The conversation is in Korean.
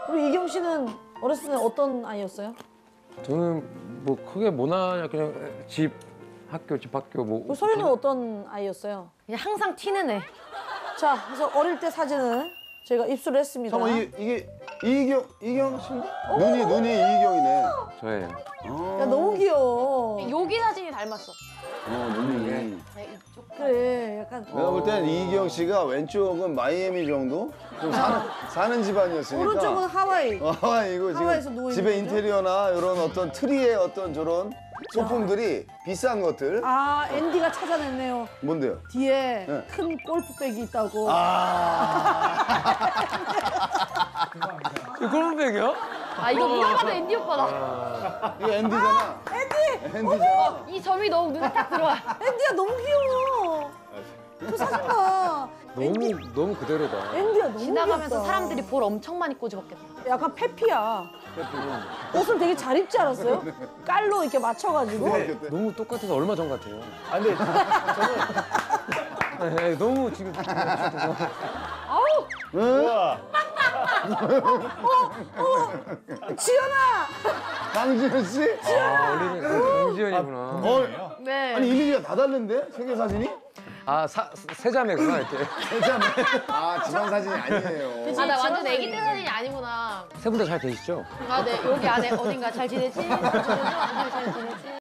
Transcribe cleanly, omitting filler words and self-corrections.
우리 이경 씨는 어렸을 때 어떤 아이였어요? 저는 뭐 크게 모나냐 그냥 집 학교 뭐. 소연이는 어떤 아이였어요? 그냥 항상 티는 애. 자, 그래서 어릴 때 사진을 저희가 입수를 했습니다. 잠깐만 이게 이경 씨인가? 눈이 이경이네. 저예요. 야, 너무 귀여워. 여기 사진이 닮았어. 눈이. 그래, 약간 내가 볼 땐 이경 씨가 왼쪽은 마이애미 정도 좀 사는 집안이었으니까. 오른쪽은 하와이. 하와이고 하와이에서 지금 누워 있는 집에 거죠? 인테리어나 이런 어떤 트리의 어떤 저런 소품들이 비싼 것들. 아, 앤디가 찾아냈네요. 뭔데요? 뒤에 네. 큰 골프백이 있다고. 이거 골프백이야? 아 이거 누가 봐도 앤디 오빠다. 이거 앤디잖아. 앤디잖아. 이 점이 너무 눈에 딱 들어와. 앤디야, 너무 귀여워. 그 사진 봐. 너무 그대로다. 앤디야, 너무 지나가면서 귀엽다. 사람들이 볼 엄청 많이 꼬집었겠다. 약간 페피야. 옷을 되게 잘 입지 않았어요? 깔로 이렇게 맞춰가지고. 너무 똑같아서 얼마 전 같아요. 아, 근데 네, 너무 지금. 우와. 지연아! 강지현 씨? 어린이 강지연이구나. 네. 아니 이미지가 다 다른데? 세계 사진이? 세자매구나 이렇게. 아 집안 사진이 아니에요. 아 나 완전 애기 때 사진이 아니구나. 세 분 다 잘 계시죠? 아 네 여기 안에 어딘가 잘 지내지? 잘 지내지? 어디 잘 지내지?